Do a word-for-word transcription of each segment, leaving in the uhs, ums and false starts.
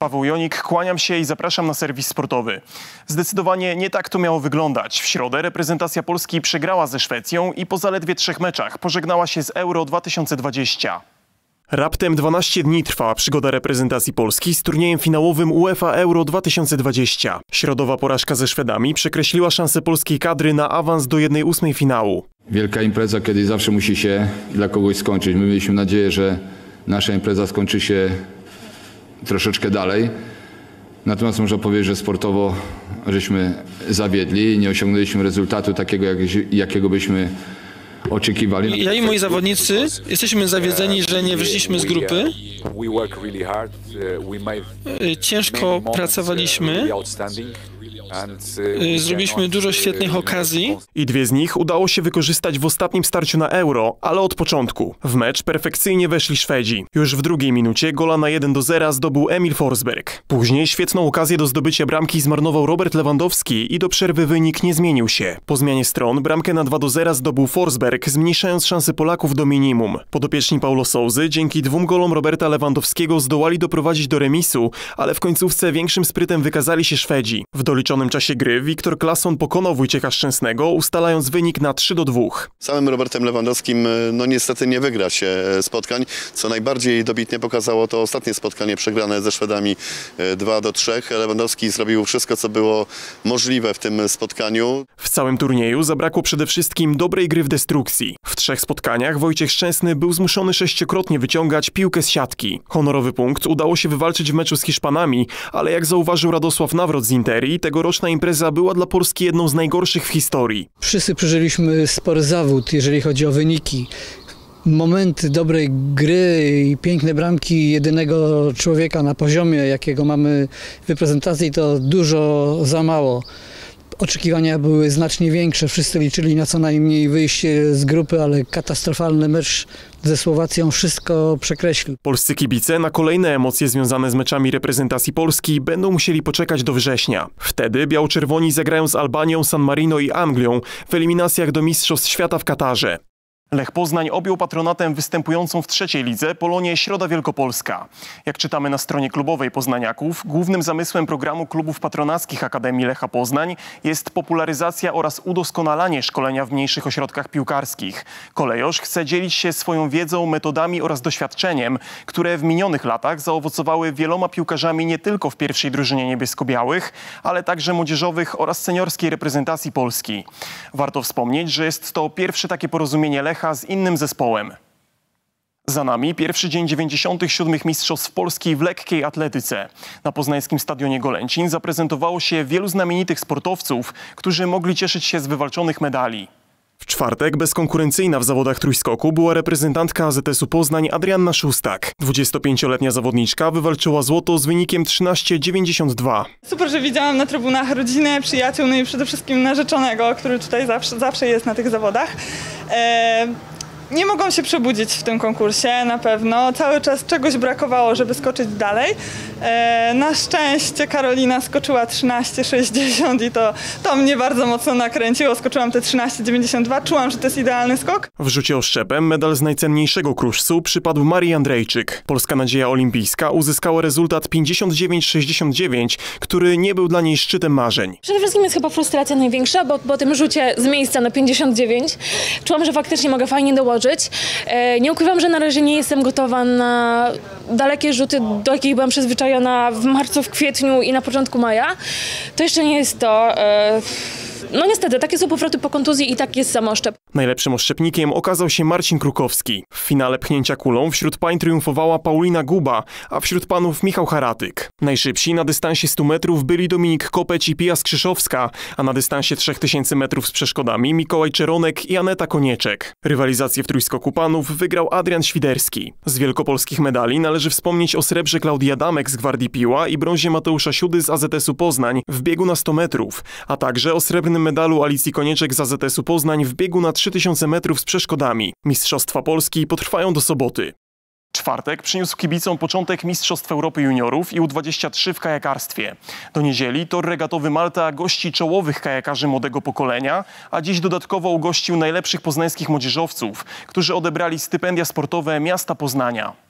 Paweł Jonik, kłaniam się i zapraszam na serwis sportowy. Zdecydowanie nie tak to miało wyglądać. W środę reprezentacja Polski przegrała ze Szwecją i po zaledwie trzech meczach pożegnała się z Euro dwa tysiące dwudziestym. Raptem dwanaście dni trwała przygoda reprezentacji Polski z turniejem finałowym UEFA Euro dwa tysiące dwudziesty. Środowa porażka ze Szwedami przekreśliła szansę polskiej kadry na awans do jednej ósmej finału. Wielka impreza kiedyś zawsze musi się dla kogoś skończyć. My mieliśmy nadzieję, że nasza impreza skończy się troszeczkę dalej. Natomiast można powiedzieć, że sportowo żeśmy zawiedli i nie osiągnęliśmy rezultatu takiego, jak, jakiego byśmy oczekiwali. Ja i moi zawodnicy jesteśmy zawiedzeni, że nie wyszliśmy z grupy. Ciężko pracowaliśmy. Zrobiliśmy dużo świetnych okazji. I dwie z nich udało się wykorzystać w ostatnim starciu na Euro, ale od początku. W mecz perfekcyjnie weszli Szwedzi. Już w drugiej minucie gola na jeden do zera zdobył Emil Forsberg. Później świetną okazję do zdobycia bramki zmarnował Robert Lewandowski i do przerwy wynik nie zmienił się. Po zmianie stron bramkę na dwa do zera zdobył Forsberg, zmniejszając szanse Polaków do minimum. Podopieczni Paulo Sousy dzięki dwóm golom Roberta Lewandowskiego zdołali doprowadzić do remisu, ale w końcówce większym sprytem wykazali się Szwedzi. W doliczonym czasie gry Wiktor Claesson pokonał Wojciecha Szczęsnego, ustalając wynik na trzy do dwóch. Samym Robertem Lewandowskim no niestety nie wygra się spotkań. Co najbardziej dobitnie pokazało to ostatnie spotkanie przegrane ze Szwedami dwa do trzech. Lewandowski zrobił wszystko, co było możliwe w tym spotkaniu. W całym turnieju zabrakło przede wszystkim dobrej gry w destrukcji. W trzech spotkaniach Wojciech Szczęsny był zmuszony sześciokrotnie wyciągać piłkę z siatki. Honorowy punkt udało się wywalczyć w meczu z Hiszpanami, ale jak zauważył Radosław Nawrot z Interi, tegoroczna impreza była dla Polski jedną z najgorszych w historii. Wszyscy przeżyliśmy spory zawód, jeżeli chodzi o wyniki. Momenty dobrej gry i piękne bramki jedynego człowieka na poziomie, jakiego mamy w reprezentacji, to dużo za mało. Oczekiwania były znacznie większe, wszyscy liczyli na co najmniej wyjście z grupy, ale katastrofalny mecz ze Słowacją wszystko przekreślił. Polscy kibice na kolejne emocje związane z meczami reprezentacji Polski będą musieli poczekać do września. Wtedy biało-czerwoni zagrają z Albanią, San Marino i Anglią w eliminacjach do Mistrzostw Świata w Katarze. Lech Poznań objął patronatem występującą w trzeciej lidze Polonię Środa Wielkopolska. Jak czytamy na stronie klubowej Poznaniaków, głównym zamysłem programu klubów patronackich Akademii Lecha Poznań jest popularyzacja oraz udoskonalanie szkolenia w mniejszych ośrodkach piłkarskich. Kolejosz chce dzielić się swoją wiedzą, metodami oraz doświadczeniem, które w minionych latach zaowocowały wieloma piłkarzami nie tylko w pierwszej drużynie niebiesko-białych, ale także młodzieżowych oraz seniorskiej reprezentacji Polski. Warto wspomnieć, że jest to pierwsze takie porozumienie Lecha z innym zespołem. Za nami pierwszy dzień dziewięćdziesiątych siódmych Mistrzostw Polski w lekkiej atletyce. Na poznańskim stadionie Golęcin zaprezentowało się wielu znamienitych sportowców, którzy mogli cieszyć się z wywalczonych medali. W czwartek bezkonkurencyjna w zawodach trójskoku była reprezentantka A Z S-u Poznań Adrianna Szustak. dwudziestopięcioletnia zawodniczka wywalczyła złoto z wynikiem trzynaście dziewięćdziesiąt dwa. Super, że widziałam na trybunach rodzinę, przyjaciół, no i przede wszystkim narzeczonego, który tutaj zawsze, zawsze jest na tych zawodach. Eee... Nie mogą się przebudzić w tym konkursie, na pewno. Cały czas czegoś brakowało, żeby skoczyć dalej. E, na szczęście Karolina skoczyła trzynaście sześćdziesiąt i to, to mnie bardzo mocno nakręciło. Skoczyłam te trzynaście dziewięćdziesiąt dwa. Czułam, że to jest idealny skok. W rzucie oszczepem medal z najcenniejszego kruszcu przypadł Marii Andrejczyk. Polska nadzieja olimpijska uzyskała rezultat pięćdziesiąt dziewięć sześćdziesiąt dziewięć, który nie był dla niej szczytem marzeń. Przede wszystkim jest chyba frustracja największa, bo po tym rzucie z miejsca na pięćdziesiąt dziewięć czułam, że faktycznie mogę fajnie dołożyć. Nie ukrywam, że na razie nie jestem gotowa na dalekie rzuty, do jakich byłam przyzwyczajona w marcu, w kwietniu i na początku maja. To jeszcze nie jest to. No niestety, takie są powroty po kontuzji i tak jest samoszczep. Najlepszym oszczepnikiem okazał się Marcin Krukowski. W finale pchnięcia kulą wśród pań triumfowała Paulina Guba, a wśród panów Michał Haratyk. Najszybsi na dystansie stu metrów byli Dominik Kopeć i Pia Skrzyszowska, a na dystansie trzech tysięcy metrów z przeszkodami Mikołaj Czeronek i Aneta Konieczek. Rywalizację w trójskoku panów wygrał Adrian Świderski. Z wielkopolskich medali należy wspomnieć o srebrze Klaudii Adamek z Gwardii Piła i brązie Mateusza Siudy z A Z S-u Poznań w biegu na sto metrów, a także o srebrnym medalu Alicji Konieczek z A Z S-u Poznań w biegu na trzy tysiące metrów z przeszkodami. Mistrzostwa Polski potrwają do soboty. Czwartek przyniósł kibicom początek Mistrzostw Europy Juniorów i U dwadzieścia trzy w kajakarstwie. Do niedzieli tor regatowy Malta gości czołowych kajakarzy młodego pokolenia, a dziś dodatkowo ugościł najlepszych poznańskich młodzieżowców, którzy odebrali stypendia sportowe miasta Poznania.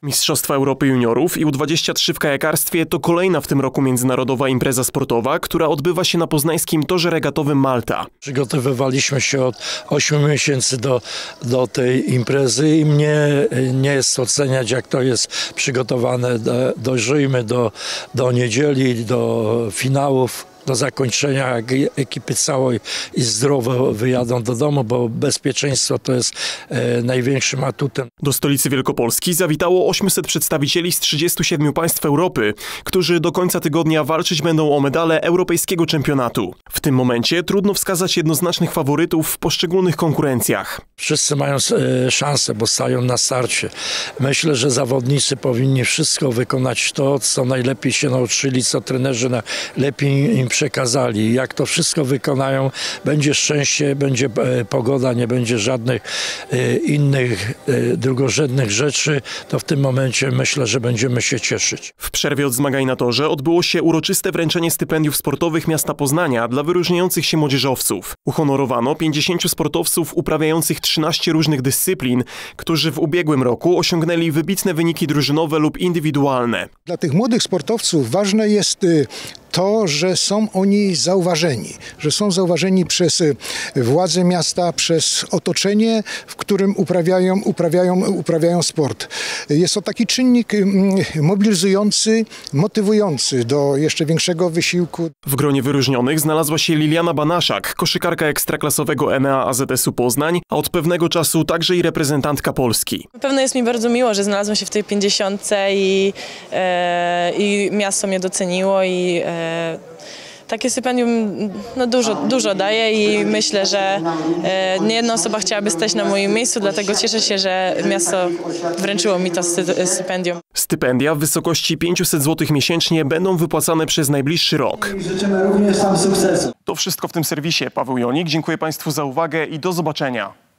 Mistrzostwa Europy Juniorów i U dwadzieścia trzy w kajakarstwie to kolejna w tym roku międzynarodowa impreza sportowa, która odbywa się na poznańskim torze regatowym Malta. Przygotowywaliśmy się od ośmiu miesięcy do, do tej imprezy i mnie nie jest oceniać, jak to jest przygotowane. Dojrzyjmy do, do niedzieli, do finałów, do zakończenia, jak ekipy całej i zdrowo wyjadą do domu, bo bezpieczeństwo to jest e, największym atutem. Do stolicy Wielkopolski zawitało osiemset przedstawicieli z trzydziestu siedmiu państw Europy, którzy do końca tygodnia walczyć będą o medale europejskiego czempionatu. W tym momencie trudno wskazać jednoznacznych faworytów w poszczególnych konkurencjach. Wszyscy mają e, szansę, bo stają na starcie. Myślę, że zawodnicy powinni wszystko wykonać to, co najlepiej się nauczyli, co trenerzy najlepiej im przekazali. Jak to wszystko wykonają, będzie szczęście, będzie pogoda, nie będzie żadnych e, innych e, drugorzędnych rzeczy, to w tym momencie myślę, że będziemy się cieszyć. W przerwie od zmagań na torze odbyło się uroczyste wręczenie stypendiów sportowych miasta Poznania dla wyróżniających się młodzieżowców. Uhonorowano pięćdziesięciu sportowców uprawiających trzynaście różnych dyscyplin, którzy w ubiegłym roku osiągnęli wybitne wyniki drużynowe lub indywidualne. Dla tych młodych sportowców ważne jest to, że są oni zauważeni, że są zauważeni przez władze miasta, przez otoczenie, w którym uprawiają, uprawiają, uprawiają sport. Jest to taki czynnik mobilizujący, motywujący do jeszcze większego wysiłku. W gronie wyróżnionych znalazła się Liliana Banaszak, koszykarka ekstraklasowego N E A A Z S-u Poznań, a od pewnego czasu także i reprezentantka Polski. Na pewno jest mi bardzo miło, że znalazłam się w tej pięćdziesiątce i, e, i miasto mnie doceniło i e, takie stypendium no dużo, dużo daje i myślę, że e, nie jedna osoba chciałaby stać na moim miejscu, dlatego cieszę się, że miasto wręczyło mi to stypendium. Stypendia w wysokości pięćset złotych miesięcznie będą wypłacane przez najbliższy rok. Życzymy również tam sukcesu. To wszystko w tym serwisie. Paweł Jonik, dziękuję Państwu za uwagę i do zobaczenia.